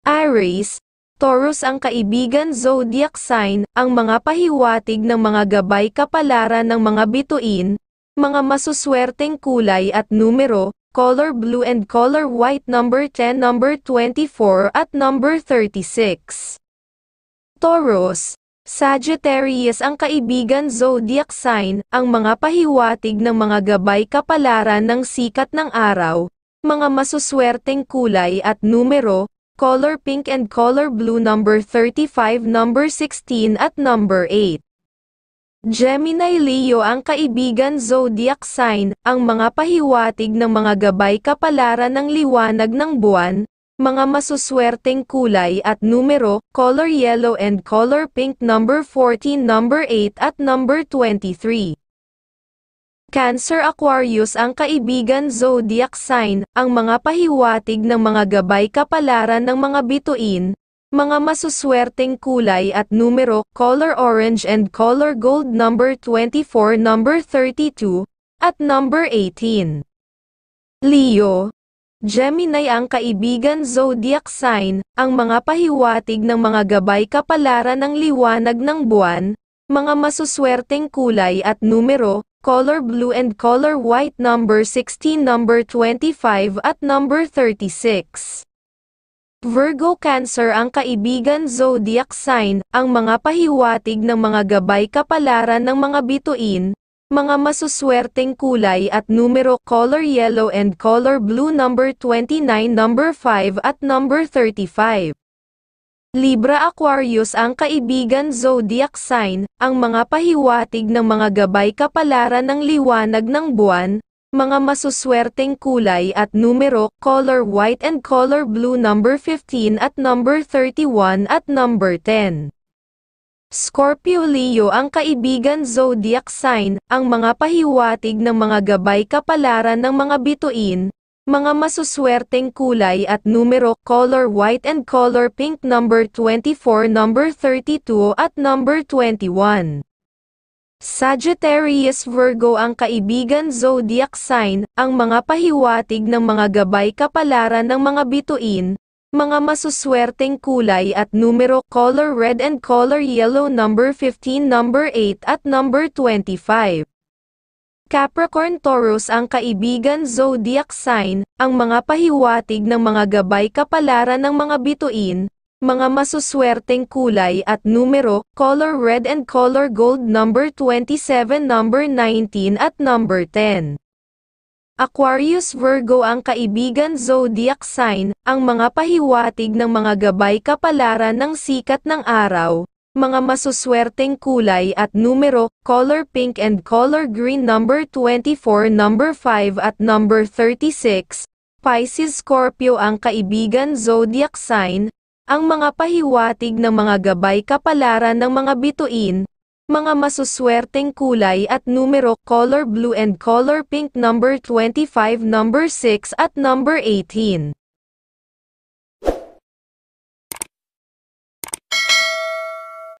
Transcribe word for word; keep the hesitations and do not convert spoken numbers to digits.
Aries, Taurus ang kaibigan zodiac sign, ang mga pahiwatig ng mga gabay kapalaran ng mga bituin, mga masuswerteng kulay at numero, color blue and color white number ten, number twenty-four at number thirty-six. Taurus, Sagittarius ang kaibigan zodiac sign, ang mga pahiwatig ng mga gabay kapalaran ng sikat ng araw, mga masuswerteng kulay at numero, color pink and color blue number thirty-five, number sixteen at number eight. Gemini Leo ang kaibigan zodiac sign, ang mga pahiwatig ng mga gabay kapalaran ng liwanag ng buwan, mga masuswerteng kulay at numero, color yellow and color pink number fourteen, number eight at number twenty-three. Cancer Aquarius ang kaibigan zodiac sign, ang mga pahiwatig ng mga gabay kapalaran ng mga bituin, mga masuswerteng kulay at numero, color orange and color gold number twenty-four, number thirty-two, at number eighteen. Leo, Gemini ang kaibigan zodiac sign, ang mga pahiwatig ng mga gabay kapalaran ng liwanag ng buwan, mga masuswerteng kulay at numero, color blue and color white number sixteen, number twenty-five at number thirty-six. Virgo Cancer ang kaibigan zodiac sign, ang mga pahiwatig ng mga gabay kapalaran ng mga bituin, mga masuswerteng kulay at numero, color yellow and color blue number twenty-nine, number five at number thirty-five. Libra Aquarius ang kaibigan zodiac sign, ang mga pahiwatig ng mga gabay kapalaran ng liwanag ng buwan, mga masuswerteng kulay at numero, color white and color blue number fifteen at number thirty-one at number ten. Scorpio Leo ang kaibigan zodiac sign, ang mga pahiwatig ng mga gabay kapalaran ng mga bituin, mga masuswerteng kulay at numero, color white and color pink number twenty-four, number thirty-two at number twenty-one. Sagittarius Virgo ang kaibigan zodiac sign, ang mga pahiwatig ng mga gabay kapalaran ng mga bituin, mga masuswerteng kulay at numero, color red and color yellow number fifteen, number eight at number twenty-five. Capricorn Taurus ang kaibigan zodiac sign, ang mga pahiwatig ng mga gabay kapalaran ng mga bituin, mga masuswerteng kulay at numero, color red and color gold number twenty-seven, number nineteen at number ten. Aquarius Virgo ang kaibigan zodiac sign, ang mga pahiwatig ng mga gabay kapalaran ng sikat ng araw, mga masuswerteng kulay at numero, color pink and color green number twenty-four, number five at number thirty-six. Pisces Scorpio ang kaibigan zodiac sign, ang mga pahiwatig ng mga gabay kapalaran ng mga bituin, mga masuswerteng kulay at numero, color blue and color pink number twenty-five, number six at number eighteen.